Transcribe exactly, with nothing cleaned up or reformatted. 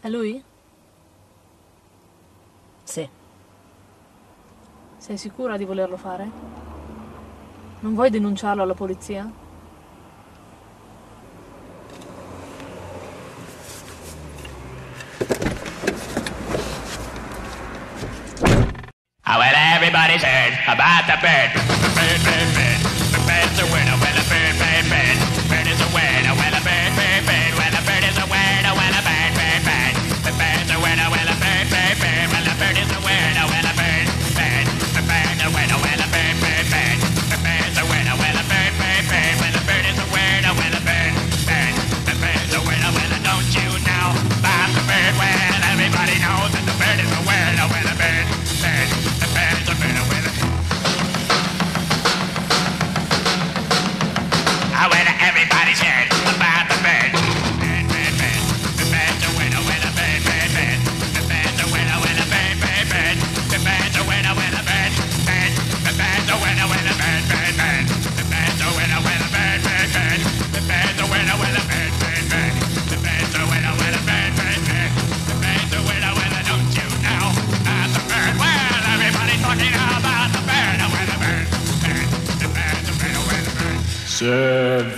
È lui? Sì. Sei sicura di volerlo fare? Non vuoi denunciarlo alla polizia? Oh, well, everybody's heard about the bird. Bird, bird, bird. The bird's a word. Oh, well, a bird, bird, bird. Bird is a word. Oh, well, a bird, bird, bird. Well, a bird is a word. Oh, well, a bird, bird, bird. The bird's a word. Oh, well, a bird, bird, bird. Well, a bird is a word. Oh, well, a bird, bird. The bird's a word. Oh, well, a bird, bird, bird. The bird's a word. Oh, well, a bird, bird, bird. Well, a bird is a word. Oh, well, a bird, bird. The bird's a word. Oh, well, don't you know about the bird? Well, everybody knows that the bird is a word. Oh, well, a bird, bird. The bird's a word. Oh, well, oh, well, everybody's heard about the bird. Bird, bird, bird. The bird's a word. Oh, well, a bird, bird, bird. The bird's a word. Oh, well, a bird, bird, bird. The bird's a word. Oh, well, a bird, bird. The bird's a word. Oh, well, a bird, bird, bird. The bird's a word. Oh, well, a bird, bird, bird. The bird's a word. Oh, well, a bird, bird, bird. The bird's a word. Oh, well, a bird, bird, bird. The bird's a word. Oh, well, don't you know about the bird? Well, everybody's talking about the bird. Oh, well, a bird, bird. The bird's a word. Oh, well, a bird. Said